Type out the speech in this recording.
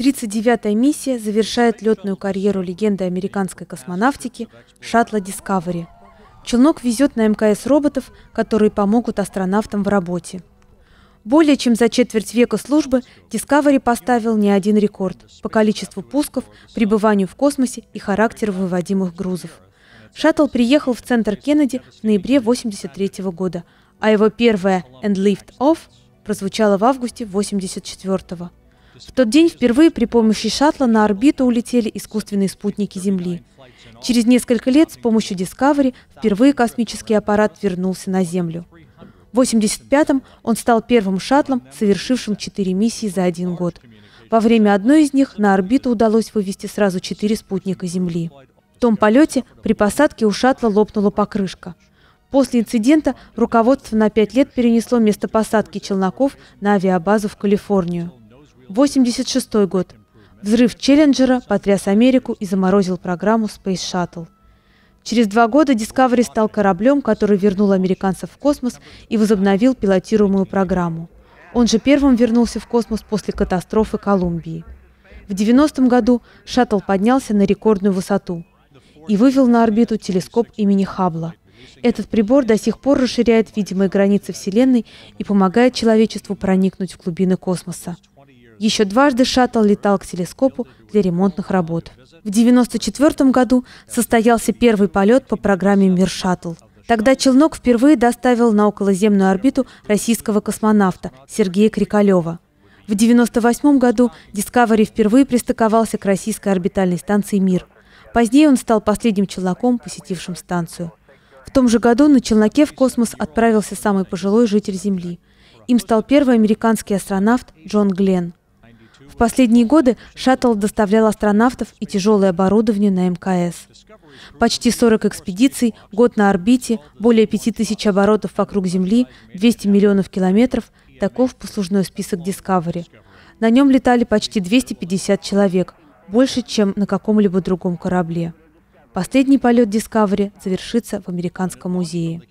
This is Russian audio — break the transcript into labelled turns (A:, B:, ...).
A: 39-я миссия завершает летную карьеру легенды американской космонавтики шаттла Discovery. Челнок везет на МКС роботов, которые помогут астронавтам в работе. Более чем за четверть века службы Discovery поставил не один рекорд по количеству пусков, пребыванию в космосе и характеру выводимых грузов. Шаттл приехал в центр Кеннеди в ноябре 1983 года, а его первая «And Lift Off» прозвучала в августе 1984. В тот день впервые при помощи шаттла на орбиту улетели искусственные спутники Земли. Через несколько лет с помощью Discovery впервые космический аппарат вернулся на Землю. В 1985-м он стал первым шаттлом, совершившим 4 миссии за один год. Во время одной из них на орбиту удалось вывести сразу 4 спутника Земли. В том полете при посадке у шаттла лопнула покрышка. После инцидента руководство на 5 лет перенесло место посадки челноков на авиабазу в Калифорнию. 1986 год. Взрыв Челленджера потряс Америку и заморозил программу Space Shuttle. Через 2 года Discovery стал кораблем, который вернул американцев в космос и возобновил пилотируемую программу. Он же первым вернулся в космос после катастрофы Колумбии. В 1990 году шаттл поднялся на рекордную высоту и вывел на орбиту телескоп имени Хаббла. Этот прибор до сих пор расширяет видимые границы Вселенной и помогает человечеству проникнуть в глубины космоса. Еще дважды шаттл летал к телескопу для ремонтных работ. В 1994 году состоялся первый полет по программе «Мир-шаттл». Тогда челнок впервые доставил на околоземную орбиту российского космонавта Сергея Крикалева. В 1998 году Discovery впервые пристыковался к российской орбитальной станции «Мир». Позднее он стал последним челноком, посетившим станцию. В том же году на челноке в космос отправился самый пожилой житель Земли. Им стал первый американский астронавт Джон Гленн. В последние годы шаттл доставлял астронавтов и тяжелое оборудование на МКС. Почти 40 экспедиций, год на орбите, более 5000 оборотов вокруг Земли, 200 миллионов километров – таков послужной список Discovery. На нем летали почти 250 человек, больше, чем на каком-либо другом корабле. Последний полет Discovery завершится в Американском музее.